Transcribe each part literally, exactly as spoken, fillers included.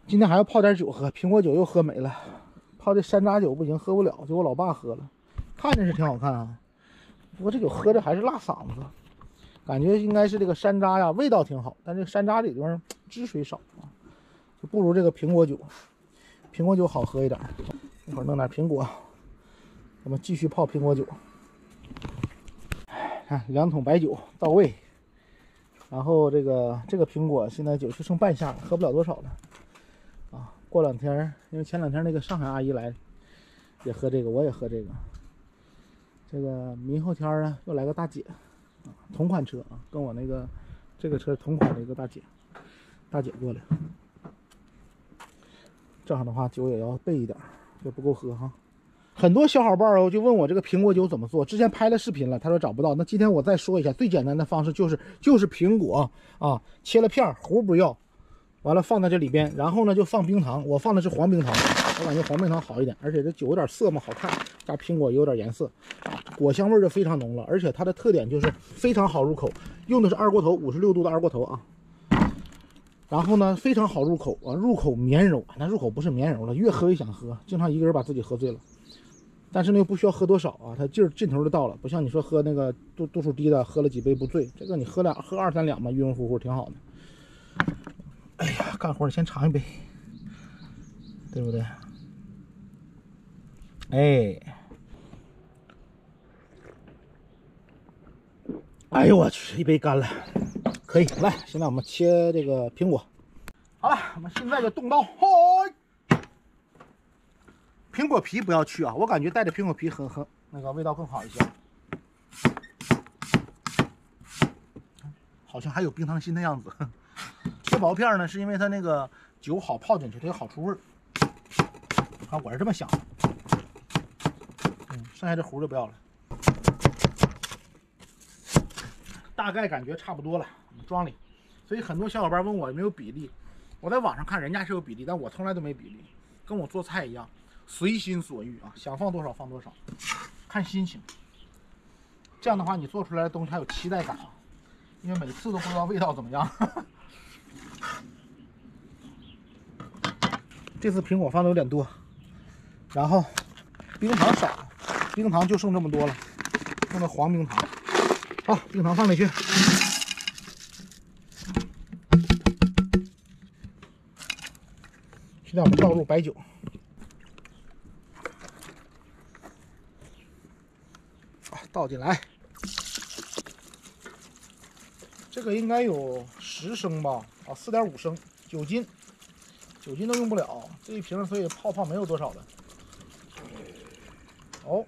今天还要泡点酒喝，苹果酒又喝没了，泡这山楂酒不行，喝不了，就我老爸喝了，看着是挺好看啊，不过这酒喝着还是辣嗓子，感觉应该是这个山楂呀，味道挺好，但这个山楂里边汁水少啊，就不如这个苹果酒，苹果酒好喝一点。一会儿弄点苹果，我们继续泡苹果酒。看两桶白酒到位，然后这个这个苹果现在酒就剩半下了，喝不了多少了。啊，过两天，因为前两天那个上海阿姨来，也喝这个，我也喝这个。这个明后天呢，又来个大姐，啊，同款车啊，跟我那个这个车同款的一个大姐，大姐过来。这样的话，酒也要备一点，就不够喝哈。很多小伙伴哦就问我这个苹果酒怎么做，之前拍了视频了，他说找不到。那今天我再说一下，最简单的方式就是就是苹果啊，切了片，核不要。完了放在这里边，然后呢就放冰糖，我放的是黄冰糖，我感觉黄冰糖好一点，而且这酒有点色嘛，好看，加苹果也有点颜色，果香味就非常浓了，而且它的特点就是非常好入口，用的是二锅头，五十六度的二锅头啊，然后呢非常好入口啊，入口绵柔，那入口不是绵柔了，越喝越想喝，经常一个人把自己喝醉了，但是呢又不需要喝多少啊，它劲儿劲头就到了，不像你说喝那个度度数低的，喝了几杯不醉，这个你喝两喝二三两嘛，晕晕乎乎挺好的。哎呀，干活你先尝一杯，对不对？哎，哎呦我去，一杯干了，可以。来，现在我们切这个苹果。好了，我们现在就动刀。嗨，苹果皮不要去啊，我感觉带着苹果皮很很那个味道更好一些。好像还有冰糖心的样子。切薄片呢，是因为它那个酒好泡进去，它有好出味儿。啊，我是这么想的。嗯，剩下这核就不要了。大概感觉差不多了，我们装里。所以很多小伙伴问我有没有比例，我在网上看人家是有比例，但我从来都没比例，跟我做菜一样，随心所欲啊，想放多少放多少，看心情。这样的话，你做出来的东西还有期待感啊，因为每次都不知道味道怎么样。这次苹果放的有点多，然后冰糖少，冰糖就剩这么多了，用的黄冰糖。好，冰糖放进去。现在我们倒入白酒，倒进来。这个应该有十升吧，啊，四点五升，酒精。酒精都用不了，这一瓶所以泡泡没有多少的。哦，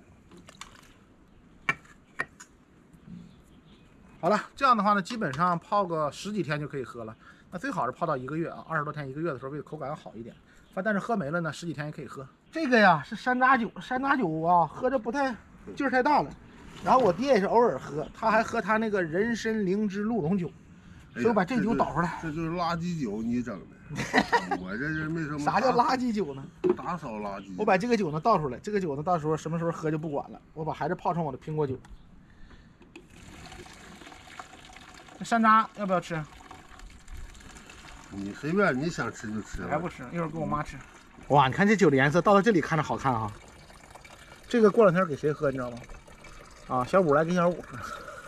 好了，这样的话呢，基本上泡个十几天就可以喝了。那最好是泡到一个月啊，二十多天一个月的时候，为了口感要好一点。但是喝没了呢，十几天也可以喝。这个呀是山楂酒，山楂酒啊，喝着不太劲儿太大了。然后我爹也是偶尔喝，他还喝他那个人参灵芝鹿茸酒。所以我把这酒倒出来， 这就是垃圾酒，你整的。我这是没什么。 啥叫垃圾酒呢？ 打扫垃圾。 我把这个酒呢倒出来，这个酒呢到时候什么时候喝就不管了，我把还是泡成我的苹果酒。那山楂要不要吃？ 你随便，你想吃就吃。 还不吃，一会儿给我妈吃。哇，你看这酒的颜色，倒到这里看着好看啊。这个过两天给谁喝，你知道吗？啊，小五来给小五喝。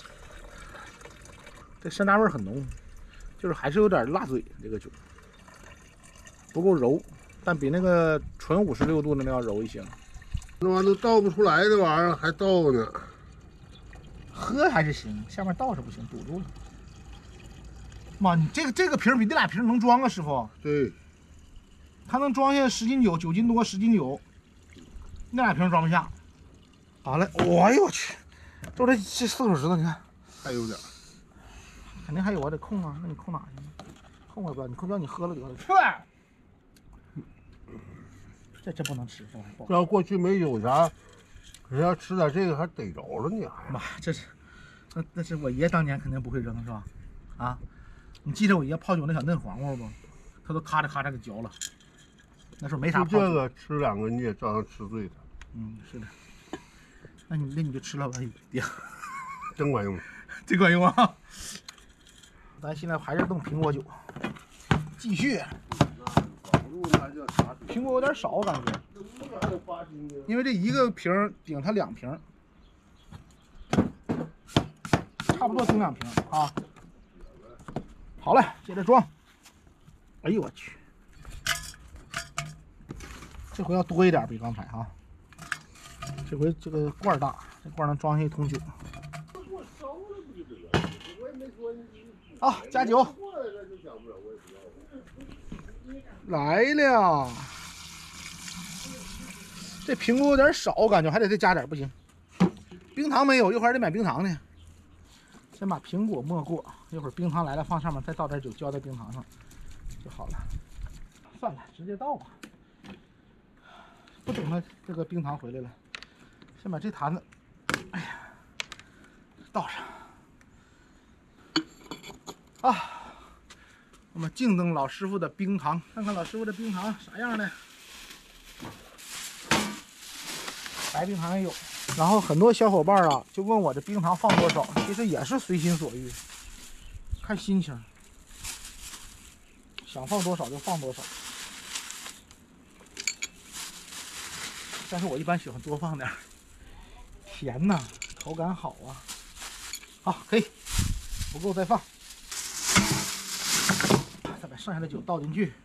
这山楂味很浓，就是还是有点辣嘴。这个酒不够柔，但比那个纯五十六度的那要柔一些。 那玩意都倒不出来的玩意儿还倒呢。 喝还是行，下面倒是不行，堵住了。妈，你这个这个瓶比那俩瓶能装啊，师傅？ 对， 它能装下十斤酒，九斤多，十斤酒。那俩瓶装不下。好嘞，哎呦我去，就这这四手指头，你看还有点。 肯定还有啊，得控啊，那你控哪去呢？控我不了，你控叫你喝了得了。去，这真不能吃，这玩意儿。 这要过去没有啥，人要吃点这个还逮着了呢。 妈，这是，那那是我爷当年肯定不会扔是吧？啊，你记得我爷泡酒那小嫩黄瓜不？他都咔嚓咔嚓给嚼了。那时候没啥泡酒。 这个吃两个你也照样吃醉的。 嗯，是的。那你那你就吃了吧，爹。 真管用， 真管用啊！咱现在还是弄苹果酒，继续。 度的还叫啥？ 苹果有点少，我感觉，因为这一个瓶顶它两瓶，差不多顶两瓶啊。好了，接着装。哎呦我去，这回要多一点比刚才啊。这回这个罐大，这罐能装下一桶酒。啊，加酒。来了，这苹果有点少，我感觉还得再加点，不行。冰糖没有，一会儿得买冰糖呢。先把苹果没过，一会儿冰糖来了放上面，再倒点酒浇在冰糖上就好了。算了，直接倒吧，不等它这个冰糖回来了。先把这坛子，哎呀，倒上。啊。我们静等老师傅的冰糖，看看老师傅的冰糖啥样呢？白冰糖也有。然后很多小伙伴啊就问我这冰糖放多少，其实也是随心所欲，看心情，想放多少就放多少。但是我一般喜欢多放点，甜呐，口感好啊。好，可以，不够再放。再把剩下的酒倒进去，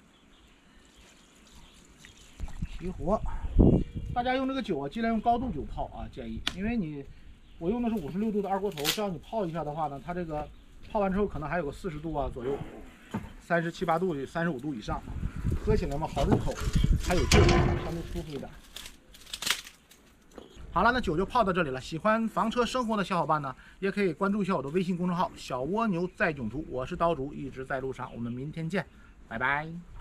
起火。大家用这个酒啊，尽量用高度酒泡啊，建议，因为你我用的是五十六度的二锅头，这样你泡一下的话呢，它这个泡完之后可能还有个四十度啊左右，三十七八度、三十五度以上，喝起来嘛好入口，还有劲，相对舒服一点。好了，那酒就泡到这里了。喜欢房车生活的小伙伴呢，也可以关注一下我的微信公众号“小蜗牛在囧途”，我是刀主，一直在路上。我们明天见，拜拜。